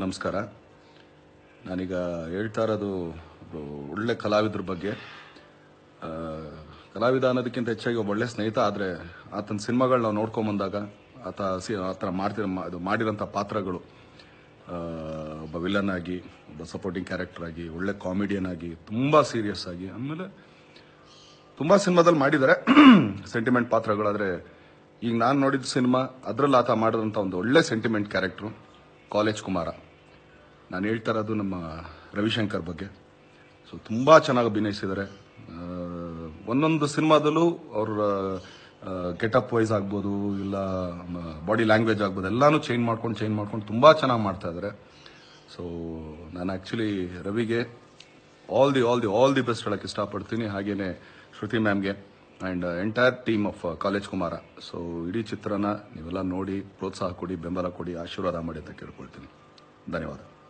ನಮಸ್ಕಾರ. ನಾನೀಗ ಹೇಳ್ತಾ ಇರೋದು ಒಳ್ಳೆ ಕಲಾವಿದ್ರ ಬಗ್ಗೆ. ಕಲಾವಿದ ಅನ್ನೋದಕ್ಕಿಂತ ಹೆಚ್ಚಾಗಿ ಒಬ್ಬ ಒಳ್ಳೆ ಸ್ನೇಹಿತ. ಆದರೆ ಆತನ ಸಿನಿಮಾಗಳು ನಾವು ನೋಡ್ಕೊಂಬಂದಾಗ ಆತ ಮಾಡಿರೋಂಥ ಪಾತ್ರಗಳು, ಒಬ್ಬ ವಿಲನ್ ಆಗಿ, ಒಬ್ಬ ಸಪೋರ್ಟಿಂಗ್ ಕ್ಯಾರೆಕ್ಟರ್ ಆಗಿ, ಒಳ್ಳೆ ಕಾಮಿಡಿಯನ್ ಆಗಿ, ತುಂಬ ಸೀರಿಯಸ್ ಆಗಿ, ಆಮೇಲೆ ತುಂಬ ಸಿನಿಮಾದಲ್ಲಿ ಮಾಡಿದ್ದಾರೆ ಸೆಂಟಿಮೆಂಟ್ ಪಾತ್ರಗಳಾದರೆ, ಈಗ ನಾನು ನೋಡಿದ ಸಿನಿಮಾ ಅದರಲ್ಲಿ ಆತ ಮಾಡಿದಂಥ ಒಂದು ಒಳ್ಳೆ ಸೆಂಟಿಮೆಂಟ್ ಕ್ಯಾರೆಕ್ಟ್ರು ಕಾಲೇಜ್ ಕುಮಾರ. ನಾನು ಹೇಳ್ತಾ ಇರೋದು ನಮ್ಮ ರವಿಶಂಕರ್ ಬಗ್ಗೆ. ಸೊ ತುಂಬ ಚೆನ್ನಾಗಿ ಅಭಿನಯಿಸಿದ್ದಾರೆ. ಒಂದೊಂದು ಸಿನಿಮಾದಲ್ಲೂ ಅವ್ರ ಗೆಟಪ್ ವೈಸ್ ಆಗ್ಬೋದು, ಇಲ್ಲ ಬಾಡಿ ಲ್ಯಾಂಗ್ವೇಜ್ ಆಗ್ಬೋದು, ಎಲ್ಲಾನು ಚೇಂಜ್ ಮಾಡ್ಕೊಂಡು ತುಂಬ ಚೆನ್ನಾಗಿ ಮಾಡ್ತಾ ಇದ್ದಾರೆ. ಸೊ ನಾನು ಆ್ಯಕ್ಚುಲಿ ರವಿಗೆ ಆಲ್ ದಿ ಬೆಸ್ಟ್ ಹೇಳಕ್ಕೆ ಇಷ್ಟಪಡ್ತೀನಿ. ಹಾಗೆಯೇ ಶ್ರುತಿ ಮ್ಯಾಮ್ಗೆ and entire team of college Kumara. So ಇಡೀ ಚಿತ್ರನ ನೀವೆಲ್ಲ ನೋಡಿ ಪ್ರೋತ್ಸಾಹ ಕೊಡಿ, ಬೆಂಬಲ ಕೊಡಿ, ಆಶೀರ್ವಾದ ಮಾಡಿ ಅಂತ ಕೇಳ್ಕೊಳ್ತೀನಿ. ಧನ್ಯವಾದ.